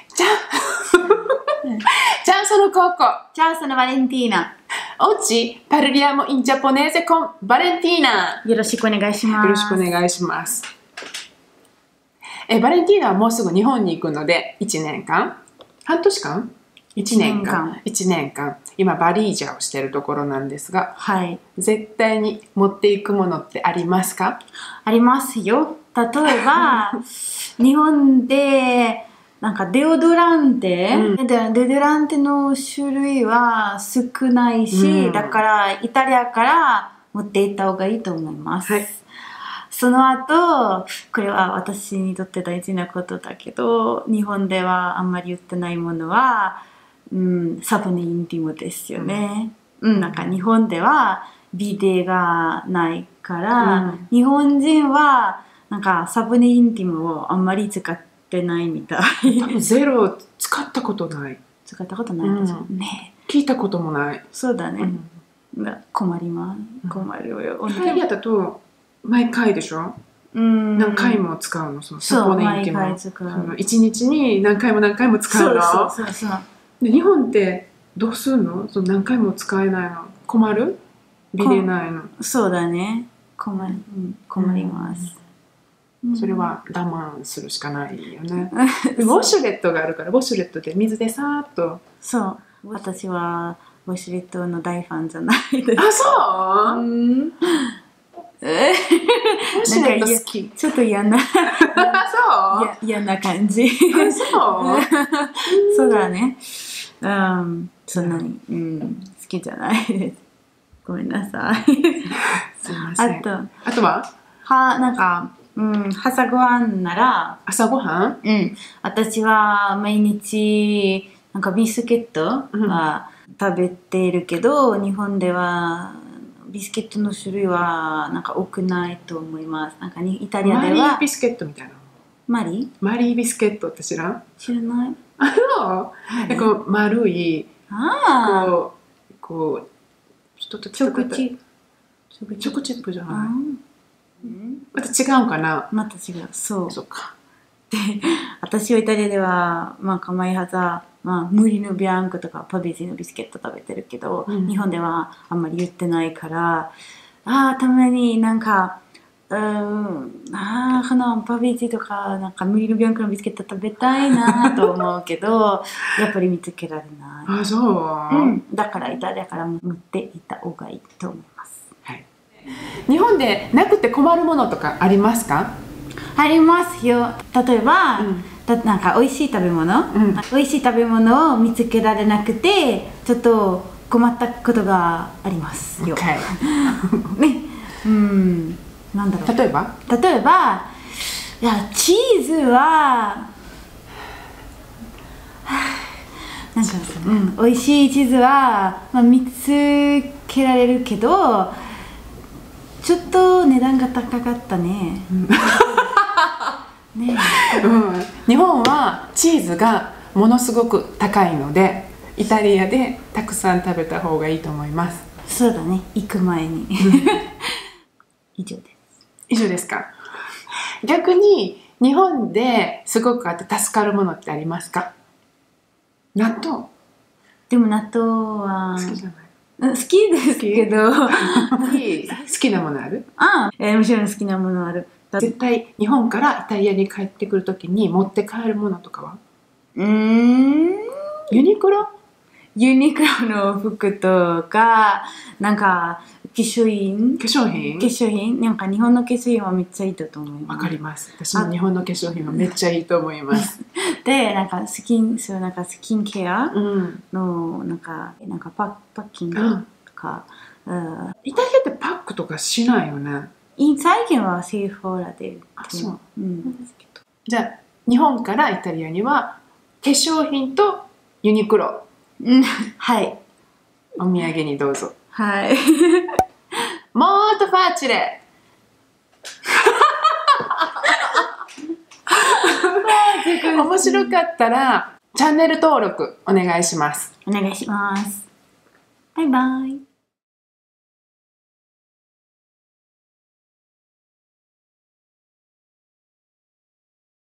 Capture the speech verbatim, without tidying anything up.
Ciao, sono Coco. Ciao, sono Valentina. Oggi parliamo in giapponese con Valentina. よろしくお願いします。 よろしくお願いします。え、バレンティーナはもうすぐ日本に行くのでいちねんかん半年間 ?いち 年間。いちねんかん。今バリージャーをしているところなんですが、 はい。 絶対に持っていくものってありますか？ ありますよ。例えば、日本でなんかデオドランテ、うん、デオドランテの種類は少ないし、うん、だからイタリアから持っていった方がいいと思います。はい、その後、これは私にとって大事なことだけど、日本ではあんまり売ってないものは、うん、サボネインティムですよね。うん、うん、なんか日本ではビデがないから、うん、日本人はなんかサボネインティムをあんまり使ってないみたい。 多分ゼロ使ったことない。 使ったことないですよね。 聞いたこともない。 そうだね。うん、困ります。困るよ。 イタリアだと毎回でしょ？うん、何回も使うの、そのサボネインティム。毎回使う。一日に何回も何回も使うの。 そうそうそうそう。 で日本ってどうするの？その何回も使えないの。困る？ビデないの。 そうだね。困る、うん、困ります。 うん、それは我慢するしかないよね。ウォシュレットがあるから、ウォシュレットで水でさーっと。 そう。私はウォシュレットの大ファンじゃないです。 あ、そう？うん。 えウォシュレット好き。 ちょっと嫌な。 そう？ 嫌な感じ。 あ、そう？ そうだね。うん。そんなに、うん、好きじゃないです。ごめんなさい。 すいません。 あと、 あとは？ は、なんか、うん、朝ごはんなら、 朝ごはん？ うん。私は毎日、なんかビスケットは食べているけど、うん、日本ではビスケットの種類はなんか多くないと思います。なんかにイタリアでは。 マリービスケットみたいな。 マリー？ マリービスケットって知らん？ 知らない。 あの、なんか丸い、 ああ。 こう、こう、人とチョコチップ。 チョコチップじゃない。また違うかな？ また違う。そう。 そうか。 で、私はイタリアでは、まあ、毎朝、まあ、ムリノビアンコとかパベジのビスケット食べてるけど、うん、日本ではあんまり言ってないから、ああ、たまになんか、うん、ああ、このパベジとか、なんかムリノビアンコのビスケット食べたいなと思うけど、やっぱり見つけられない。 あ、そう？ うん。だからイタリアから持っていった方がいいと思います。 はい。日本でなくて困るものとかありますか？ ありますよ。例えば、うん、だなんか美味しい食べ物、うん、美味しい食べ物を見つけられなくてちょっと困ったことがありますよ。 Okay. ね、うん、なんだろう。 例えば？ 例えば、いやチーズはなんか、うん、美味しいチーズは、まあ、見つけられるけどちょっと値段が高かったね。ねうん、日本はチーズがものすごく高いのでイタリアでたくさん食べた方がいいと思います。 そうだね、行く前に以上です。 以上ですか？逆に日本ですごくあって助かるものってありますか？納豆？ でも納豆は好きじゃない？ 好きですけど好きなものある？ ああ、えー、もちろん好きなものある。 絶対日本からイタリアに帰ってくるときに持って帰るものとかは？ うーんユニクロ？ ユニクロの服とかなんか化粧品？ 化粧品？ 化粧品なんか日本の化粧品はめっちゃいいと思います。 わかります。私も日本の化粧品はめっちゃいいと思います。 でなんかスキンそうなんかスキンケアのなんかなんかパパッキングとか、うん、 イタリアってパックとかしないよね。 最近はセーフォーラで、 あ、そう、うん、じゃあ日本からイタリアには化粧品とユニクロ、 うん、はい、 お土産にどうぞ。 はい。 モートファーチレ。面白かったらチャンネル登録お願いします。 お願いします。バイバイ。